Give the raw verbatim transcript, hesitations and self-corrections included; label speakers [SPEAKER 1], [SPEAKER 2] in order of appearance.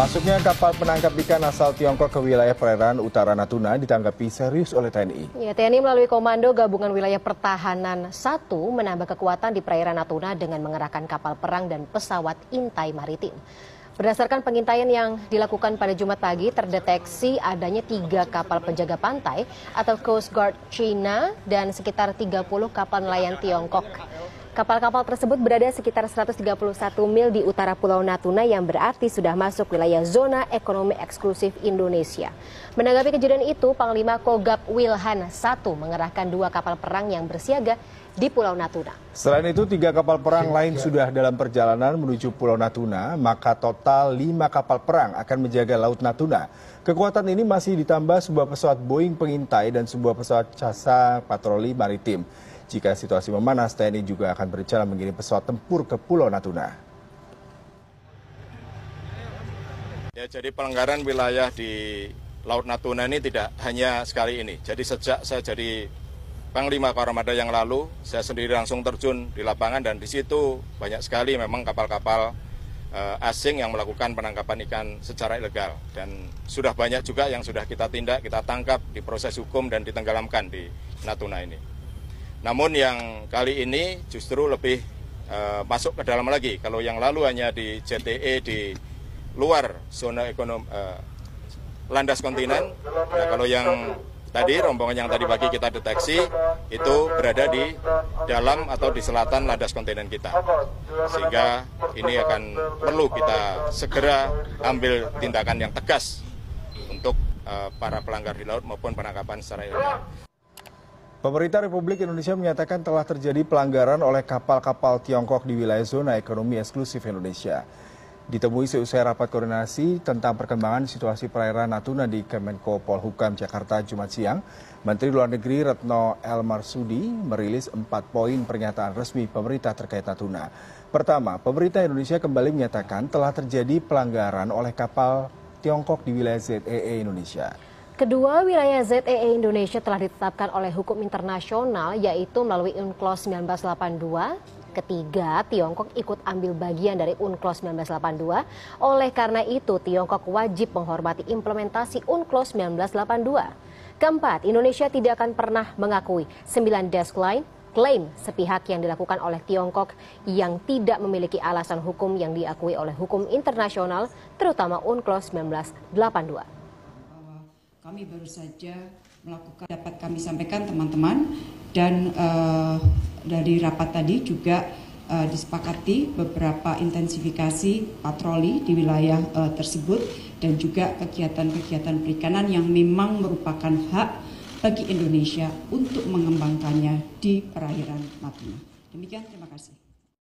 [SPEAKER 1] Masuknya kapal penangkap ikan asal Tiongkok ke wilayah perairan utara Natuna ditanggapi serius oleh T N I.
[SPEAKER 2] Ya, T N I melalui Komando Gabungan Wilayah Pertahanan satu menambah kekuatan di perairan Natuna dengan mengerahkan kapal perang dan pesawat intai maritim. Berdasarkan pengintaian yang dilakukan pada Jumat pagi, terdeteksi adanya tiga kapal penjaga pantai atau Coast Guard China dan sekitar tiga puluh kapal nelayan Tiongkok. Kapal-kapal tersebut berada sekitar seratus tiga puluh satu mil di utara Pulau Natuna yang berarti sudah masuk wilayah zona ekonomi eksklusif Indonesia. Menanggapi kejadian itu, Panglima Kogab Wilhan satu mengerahkan dua kapal perang yang bersiaga di Pulau Natuna.
[SPEAKER 1] Selain itu, tiga kapal perang lain sudah dalam perjalanan menuju Pulau Natuna, maka total lima kapal perang akan menjaga Laut Natuna. Kekuatan ini masih ditambah sebuah pesawat Boeing pengintai dan sebuah pesawat jasa patroli maritim. Jika situasi memanas, T N I juga akan berencana mengirim pesawat tempur ke Pulau Natuna.
[SPEAKER 3] Ya, jadi pelanggaran wilayah di Laut Natuna ini tidak hanya sekali ini. Jadi sejak saya jadi Panglima Koarmada yang lalu, saya sendiri langsung terjun di lapangan dan di situ banyak sekali memang kapal-kapal uh, asing yang melakukan penangkapan ikan secara ilegal. Dan sudah banyak juga yang sudah kita tindak, kita tangkap, diproses hukum dan ditenggelamkan di Natuna ini. Namun yang kali ini justru lebih uh, masuk ke dalam lagi. Kalau yang lalu hanya di J T E di luar zona ekonomi uh, landas kontinen, nah kalau yang tadi rombongan yang tadi pagi kita deteksi itu berada di dalam atau di selatan landas kontinen kita. Sehingga ini akan perlu kita segera ambil tindakan yang tegas untuk uh, para pelanggar di laut maupun penangkapan secara ilegal.
[SPEAKER 1] Pemerintah Republik Indonesia menyatakan telah terjadi pelanggaran oleh kapal-kapal Tiongkok di wilayah zona ekonomi eksklusif Indonesia. Ditemui seusai rapat koordinasi tentang perkembangan situasi perairan Natuna di Kemenko Polhukam Jakarta Jumat siang, Menteri Luar Negeri Retno El Marsudi merilis empat poin pernyataan resmi pemerintah terkait Natuna. Pertama, pemerintah Indonesia kembali menyatakan telah terjadi pelanggaran oleh kapal Tiongkok di wilayah Z E E Indonesia.
[SPEAKER 2] Kedua, wilayah Z E E Indonesia telah ditetapkan oleh hukum internasional yaitu melalui UNCLOS seribu sembilan ratus delapan puluh dua. Ketiga, Tiongkok ikut ambil bagian dari UNCLOS seribu sembilan ratus delapan puluh dua. Oleh karena itu, Tiongkok wajib menghormati implementasi UNCLOS seribu sembilan ratus delapan puluh dua. Keempat, Indonesia tidak akan pernah mengakui sembilan desk line klaim sepihak yang dilakukan oleh Tiongkok yang tidak memiliki alasan hukum yang diakui oleh hukum internasional, terutama UNCLOS seribu sembilan ratus delapan puluh dua.
[SPEAKER 4] Kami baru saja melakukan, dapat kami sampaikan teman-teman, dan uh, dari rapat tadi juga uh, disepakati beberapa intensifikasi patroli di wilayah uh, tersebut dan juga kegiatan-kegiatan perikanan yang memang merupakan hak bagi Indonesia untuk mengembangkannya di perairan Natuna. Demikian, terima kasih.